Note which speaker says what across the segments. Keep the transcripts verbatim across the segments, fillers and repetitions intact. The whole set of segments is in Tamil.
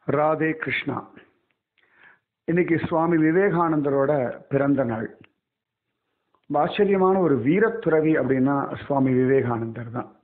Speaker 1: ராதே கிருஷ்ணா. இன்னைக்கு சுவாமி விவேகானந்தரோட பிறந்த நாள். ஆச்சரியமான ஒரு வீரத்துறவி அப்படின்னா சுவாமி விவேகானந்தர் தான்.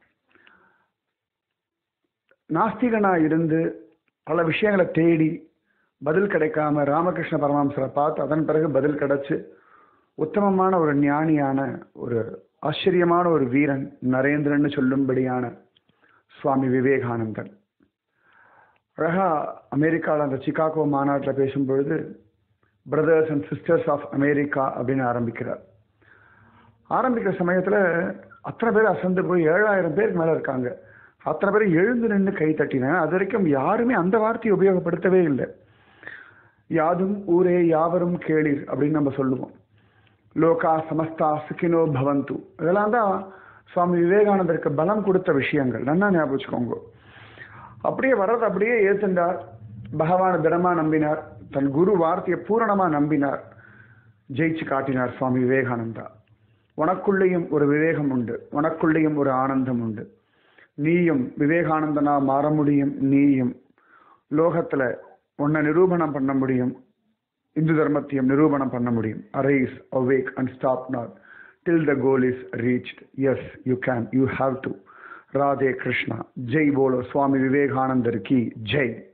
Speaker 1: நாஸ்திகனா இருந்து பல விஷயங்களை தேடி பதில் கிடைக்காம ராமகிருஷ்ண பரமஹம்சரை பார்த்து அதன் பிறகு பதில் கிடைச்சு உத்தமமான ஒரு ஞானியான ஒரு ஆச்சரியமான ஒரு வீரன் நரேந்திரன்னு சொல்லும்படியான சுவாமி விவேகானந்தன். அழகா அமெரிக்காவில் அந்த சிகாகோ மாநாட்டில் பேசும்பொழுது brothers and sisters of America அப்படின்னு ஆரம்பிக்கிறார். ஆரம்பிக்கிற சமயத்தில் அத்தனை பேர் அசந்து போய் ஏழாயிரம் பேருக்கு மேலே இருக்காங்க. அத்தனை பேர் எழுந்து நின்று கை தட்டினேன். அது வரைக்கும் யாருமே அந்த வார்த்தையை உபயோகப்படுத்தவே இல்லை. யாதும் ஊரே யாவரும் கேளீர் அப்படின்னு நம்ம சொல்லுவோம். லோகா சமஸ்தா சுகினோ பவந்து, இதெல்லாம் தான் சுவாமி விவேகானந்தருக்கு பலம் கொடுத்த விஷயங்கள். நல்லா ஞாபகம் வச்சுக்கோங்க. அப்படியே வர்றது அப்படியே ஏத்துண்டார். பகவான் திடமா நம்பினார். தன் குரு வார்த்தையை பூரணமா நம்பினார். ஜெயிச்சு காட்டினார் சுவாமி விவேகானந்தா. உனக்குள்ளேயும் ஒரு விவேகம் உண்டு, உனக்குள்ளேயும் ஒரு ஆனந்தம் உண்டு. நீயும் விவேகானந்தனா மாற முடியும். நீயும் லோகத்துல உன்னை நிரூபணம் பண்ண முடியும். இந்து தர்மத்தையும் நிரூபணம் பண்ண முடியும். Arise, awake and stop not till the goal is reached. Yes, you can. You have to. Radhe Krishna. ஜெய் போலோ சுவாமி விவேகானந்தர் கி ஜெய்.